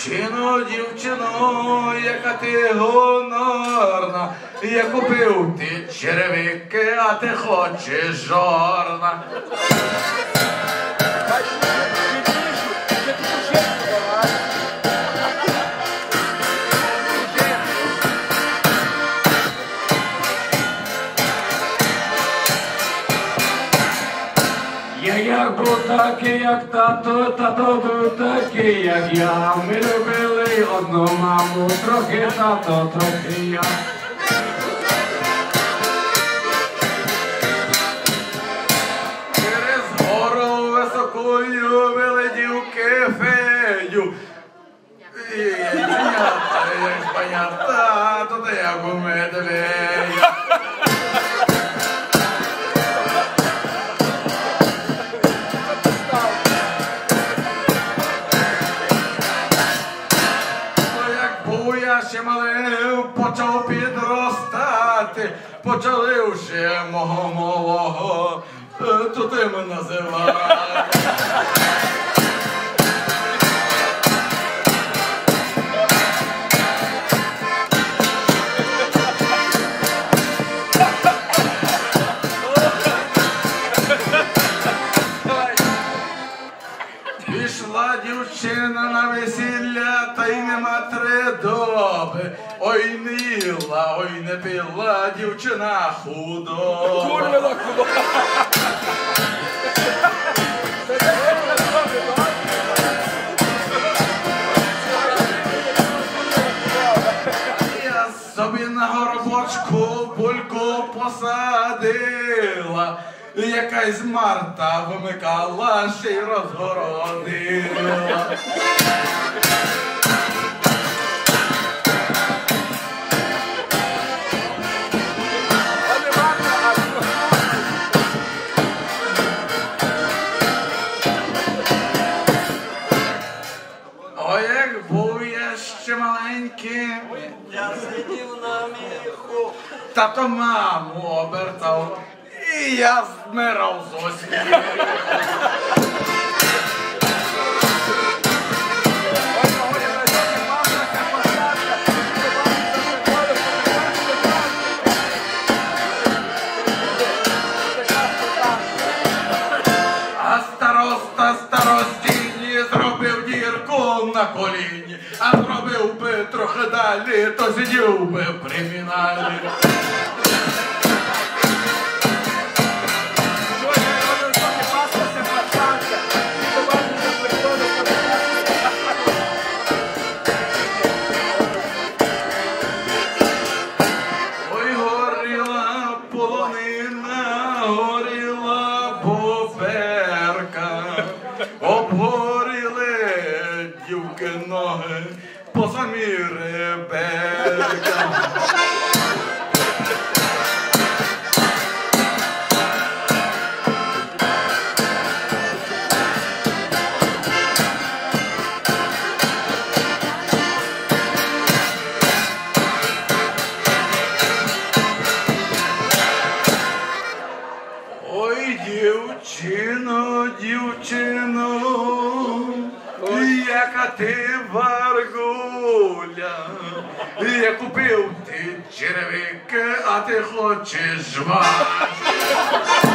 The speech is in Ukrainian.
Дівчино, яка ти гонорна, я купив ти черевики, а ти хочеш жорна. Як був такий, як тато, тато був такий, як я. Ми любили одну маму, трохи тато, трохи я. Через гору високою вилетів кефею. Як понятно, то як у медведя. Ще малим почав підростати, почали вже мого малого, то ти мене називати. Пішла дівчина на весілля, та й нема 3 доби. Ой не їла, ой не пила, дівчина худоба. Курвина худоба. Я собі на горбочку бульку посадила, якась Марта вимикала, ще й розгородила. Ой, як був я ще маленький, Я сидів на міху. тато маму обертав, і я змирав з осміху. А староста старостині зробив дірку на коліні, а зробив би трохи далі, то сидів би в криміналі. Ой, горіла полонина, горіла поперка, обгоріли дівки ноги по самі реберка. Ой, дівчино, дівчино, яка ти варгуля, я купив ти черевики, а ти хочеш жвачку.